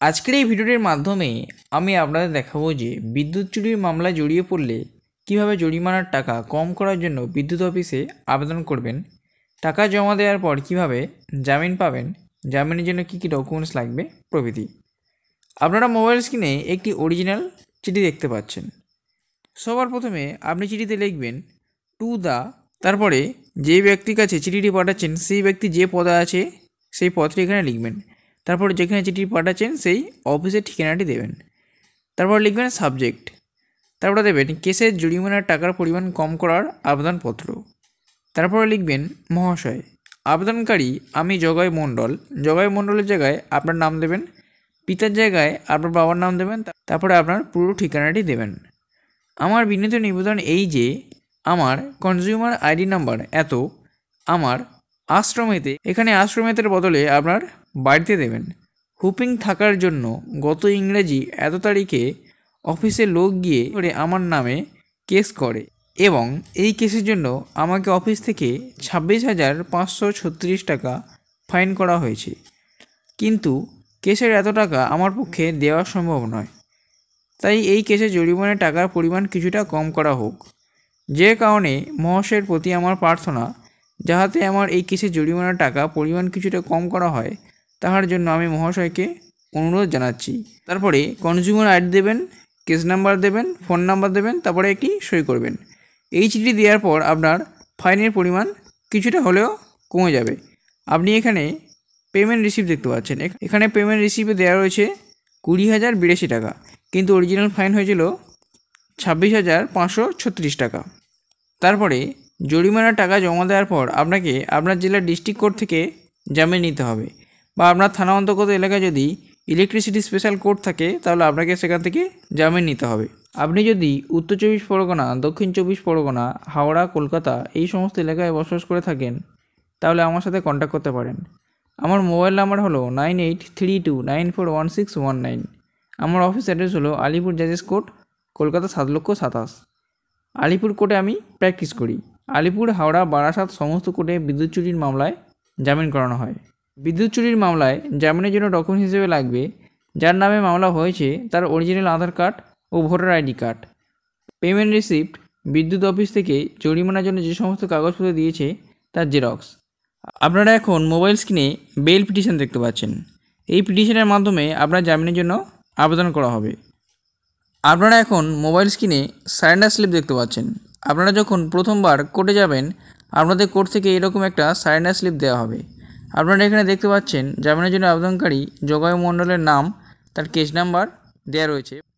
আজকের এই ভিডিওটির মাধ্যমে আমি আপনাদের দেখাবো যে বিদ্যুৎ চুরির মামলায় জড়িয়ে পড়লে কিভাবে জরিমানার টাকা কম করার জন্য বিদ্যুৎ অফিসে আবেদন করবেন, টাকা জমা দেওয়ার পর কিভাবে জামিন পাবেন, জামিনের জন্য কী কী ডকুমেন্টস লাগবে প্রভৃতি। আপনারা মোবাইল স্ক্রিনে একটি অরিজিনাল চিঠি দেখতে পাচ্ছেন। সবার প্রথমে আপনি চিঠিতে লিখবেন টু দ্য, তারপরে যে ব্যক্তির কাছে চিঠিটি পাঠাচ্ছেন সেই ব্যক্তি যে পদে আছে সেই পদটি এখানে লিখবেন। তারপর যেখানে চিঠি পাঠাচ্ছেন সেই অফিসের ঠিকানাটি দেবেন। তারপর লিখবেন সাবজেক্ট, তারপরে দেবেন কেসের জরিমানার টাকার পরিমাণ কম করার আবেদনপত্র। তারপরে লিখবেন মহাশয়, আবেদনকারী আমি জগাই মণ্ডল। জগাই মণ্ডলের জায়গায় আপনার নাম দেবেন, পিতার জায়গায় আপনার বাবার নাম দেবেন, তারপরে আপনার পুরো ঠিকানাটি দেবেন। আমার বিনীত নিবেদন এই যে আমার কনজিউমার আইডি নাম্বার এত, আমার আশ্রমেতে, এখানে আশ্রমেতের বদলে আপনার বাড়িতে দেবেন। হুপিং থাকার জন্য গত ইংরেজি এত তারিখে অফিসে লোক গিয়ে করে আমার নামে কেস করে এবং এই কেসের জন্য আমাকে অফিস থেকে 26,536 টাকা ফাইন করা হয়েছে, কিন্তু কেসের এত টাকা আমার পক্ষে দেওয়া সম্ভব নয়, তাই এই কেসে জরিমানার টাকার পরিমাণ কিছুটা কম করা হোক। যে কারণে মহাশয়ের প্রতি আমার প্রার্থনা, যাহাতে আমার এই কেসে জরিমানার টাকা পরিমাণ কিছুটা কম করা হয়, তাহার জন্য আমি মহাশয়কে অনুরোধ জানাচ্ছি। তারপরে কনজিউমার আইডি দেবেন, কেস নাম্বার দেবেন, ফোন নাম্বার দেবেন, তারপরে একটি সই করবেন। এই চিঠি দেওয়ার পর আপনার ফাইনের পরিমাণ কিছুটা হলেও কমে যাবে। আপনি এখানে পেমেন্ট রিসিপ্ট দেখতে পাচ্ছেন। এখানে পেমেন্ট রিসিপ্টে দেওয়া রয়েছে 20,082 টাকা, কিন্তু অরিজিনাল ফাইন হয়েছিল 26,536 টাকা। তারপরে জরিমানার টাকা জমা দেওয়ার পর আপনাকে আপনার জেলার ডিস্ট্রিক্ট কোর্ট থেকে জামিন নিতে হবে, বা আপনার থানা অন্তর্গত এলাকায় যদি ইলেকট্রিসিটি স্পেশাল কোর্ট থাকে তাহলে আপনাকে সেখান থেকে জামিন নিতে হবে। আপনি যদি উত্তর 24 পরগনা, দক্ষিণ 24 পরগনা, হাওড়া, কলকাতা এই সমস্ত এলাকায় বসবাস করে থাকেন তাহলে আমার সাথে কন্ট্যাক্ট করতে পারেন। আমার মোবাইল নাম্বার হলো 9832941619। আমার অফিস অ্যাড্রেস হলো আলিপুর জাজেস কোর্ট, কলকাতা 7,27,000। আলিপুর কোর্টে আমি প্র্যাকটিস করি। আলিপুর, হাওড়া, বারাসাত সমস্ত কোর্টে বিদ্যুৎ চুরির মামলায় জামিন করানো হয়। বিদ্যুৎ চুরির মামলায় জামিনের জন্য ডকুমেন্টস হিসেবে লাগবে যার নামে মামলা হয়েছে তার অরিজিনাল আধার কার্ড ও voter ID card, payment receipt, বিদ্যুৎ অফিস থেকে জরিমানার জন্য যে সমস্ত কাগজপত্র দিয়েছে তার জেরক্স। আপনারা এখন মোবাইল স্ক্রিনে বেল পিটিশন দেখতে পাচ্ছেন। এই পিটিশনের মাধ্যমে আপনার জামিনের জন্য আবেদন করা হবে। আপনারা এখন মোবাইল স্ক্রিনে সারেন্ডার স্লিপ দেখতে পাচ্ছেন। আপনারা যখন প্রথমবার কোর্টে যাবেন আপনাদের কোর্ট থেকে এরকম একটা সারেন্ডার স্লিপ দেওয়া হবে। আপনারা এখানে দেখতে পাচ্ছেন জামিনের জন্য আবেদনকারী জগাই মণ্ডলের নাম, তার কেস নাম্বার দেওয়া রয়েছে।